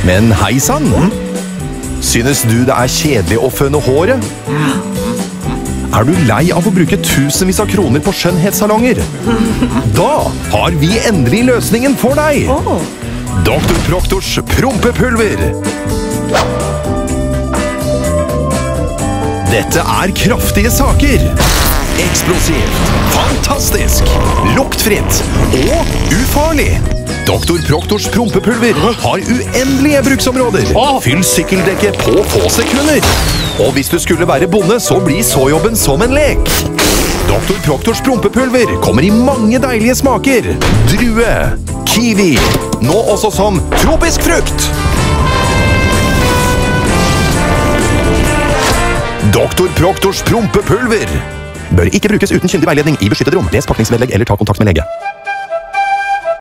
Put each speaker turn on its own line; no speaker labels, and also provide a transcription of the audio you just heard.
Men hei sann! Synes du det er kjedelig å føne håret? Er du lei av å bruke tusenvis av kroner på skjønnhetssalonger? Da har vi endelig løsningen for deg! Dr. Proktors prompepulver! Dette er kraftige saker! Eksplosivt, fantastisk, luktfritt og ufarlig! Dr. Proktors prompepulver har uendelige bruksområder. Fyll sykkeldekket på få sekunder. Og hvis du skulle være bonde, så blir såjobben som en lek. Dr. Proktors prompepulver kommer i mange deilige smaker. Drue, kiwi, nå også som tropisk frukt. Dr. Proktors prompepulver bør ikke brukes uten kyndig veiledning i beskyttet rom. Les pakningsvedlegg eller ta kontakt med lege.